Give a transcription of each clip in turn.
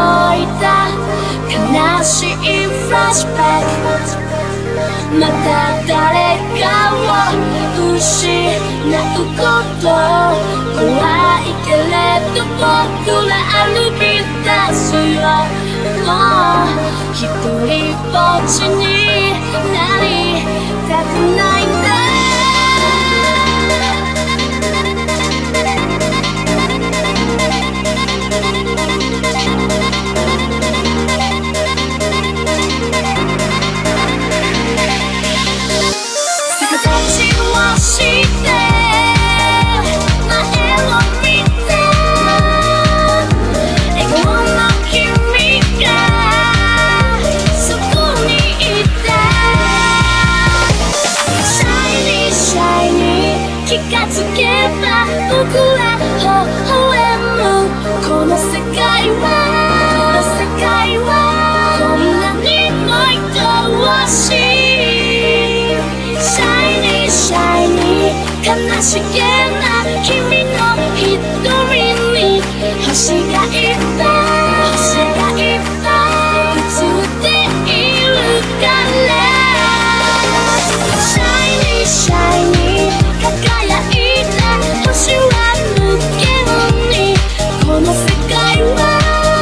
いた悲しいフラッシュバック。また誰かを失うこと怖いけれど僕ら歩き出すよ。もう一人ぼっちになりたくないんだ。気がつけば僕は微笑む。この世界はこんなにも愛おしい。シャイニーシャイニー悲しげな君の一人に星がいっぱい映っているから。シャイニーシャイニー輝いた星は無限に。この世界は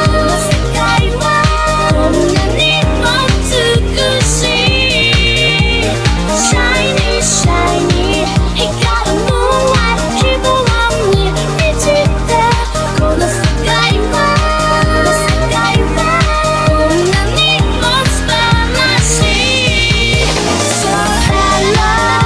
こんなにも美しい。シャイニーシャイニー光るムーンライト希望に満ちて。この世界はこんなにも素晴らしい。So hello